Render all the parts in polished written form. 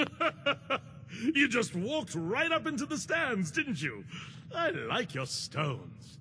You just walked right up into the stands, didn't you? I like your stones.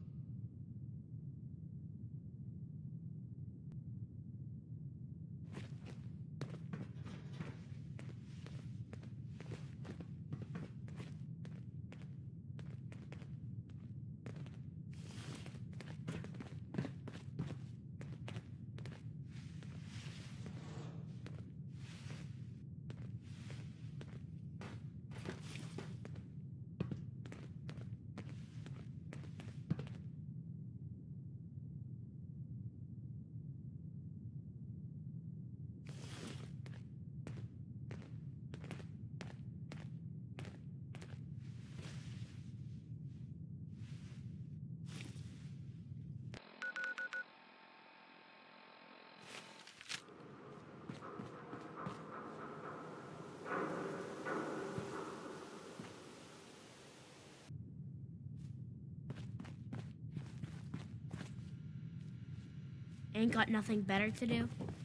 Ain't got nothing better to do?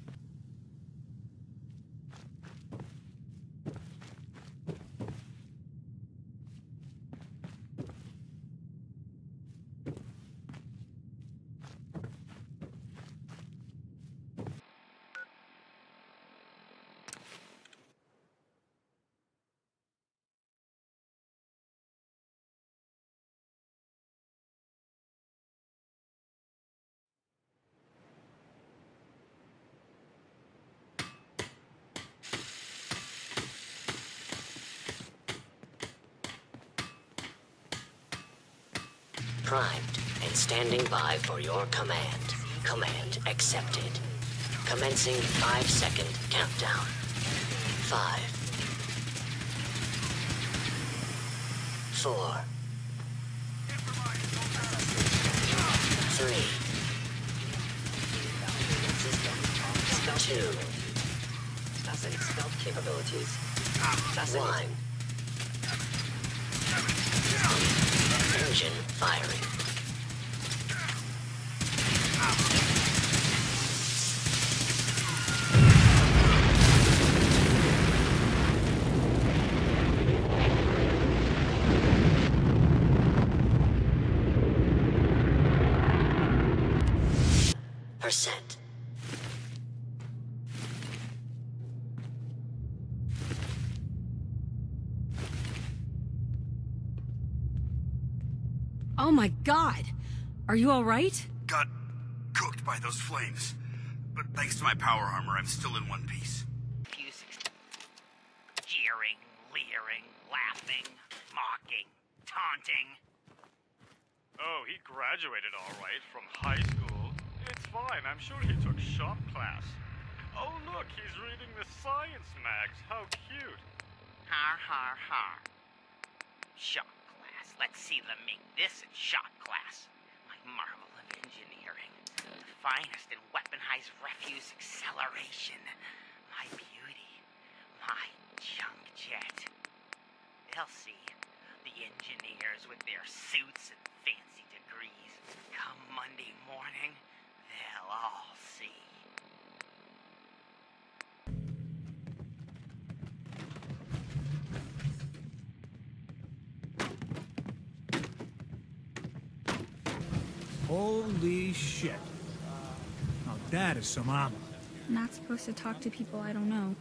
Primed and standing by for your command. Command accepted. Commencing 5-second countdown. 5, 4, 3, 2, Assassin stealth capabilities. 1. Engine firing. Percent. Oh my God! Are you all right? Got cooked by those flames. But thanks to my power armor, I'm still in one piece. Jeering, leering, laughing, mocking, taunting. Oh, he graduated all right from high school. It's fine, I'm sure he took shop class. Oh look, he's reading the science mags. How cute. Har har har. Shop class. Let's see them make this in shop class. My marvel of engineering. The finest in weaponized refuse acceleration. My beauty. My junk jet. They'll see. The engineers with their suits and fancy degrees. Come Monday morning, they'll all see. Holy shit. Now that is some armor. I'm not supposed to talk to people I don't know.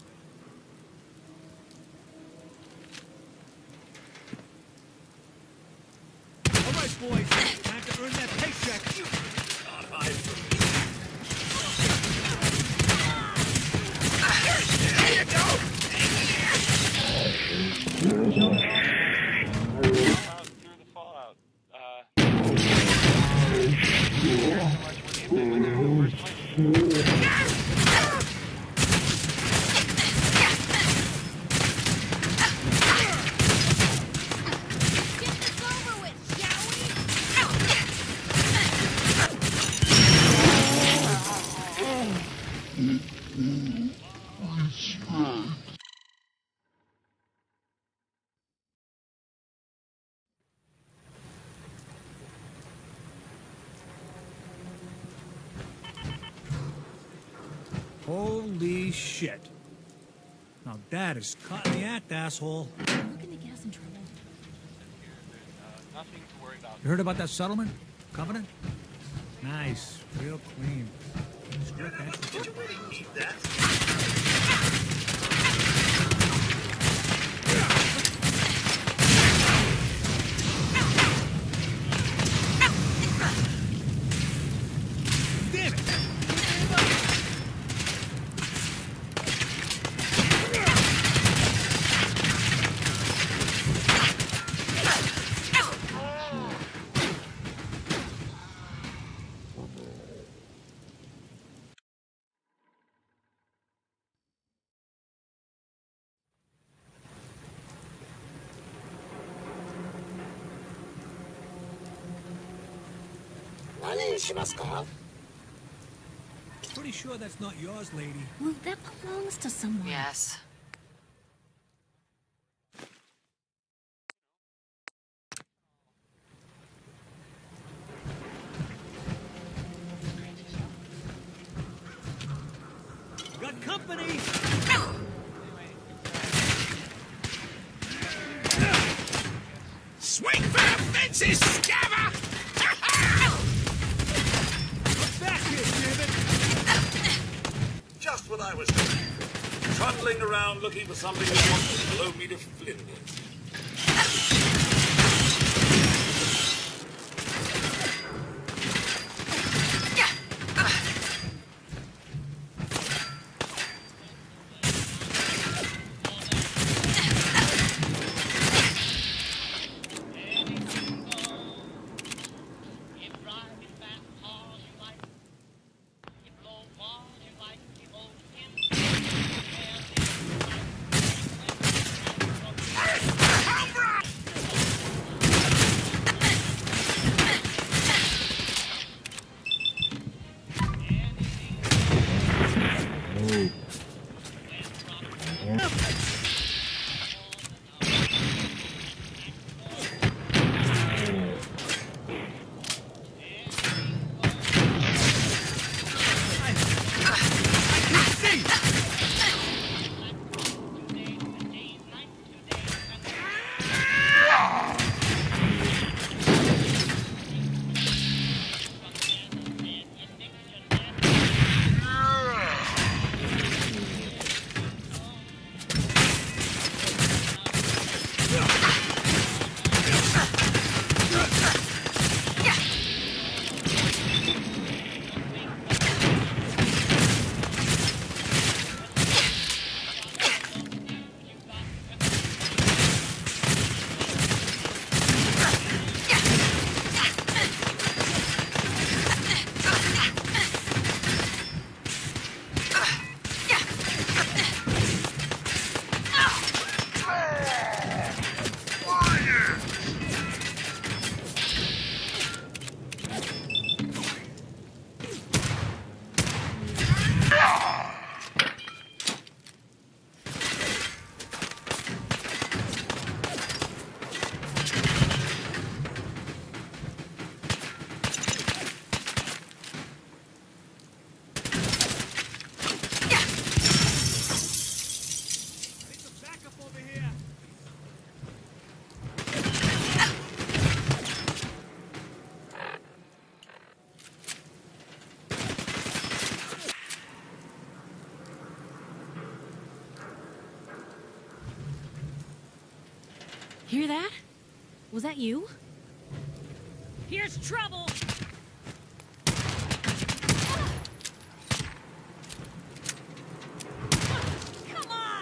All right, boys. Time to earn that paycheck. Can't hide from me. There you go! Holy shit. Now that is caught in the act, asshole. Look into gas and trouble. Nothing to worry about. You heard about that settlement? Covenant? Nice. Real clean. Did you really need that? Damn it! Pretty sure that's not yours, lady. Well, that belongs to someone. Yes. Got company! Swing for the fences, scabber! Back here, damn it! Just what I was doing. Trundling around looking for something that wants to blow me to flinders. Hear that? Was that you? Here's trouble! Come on!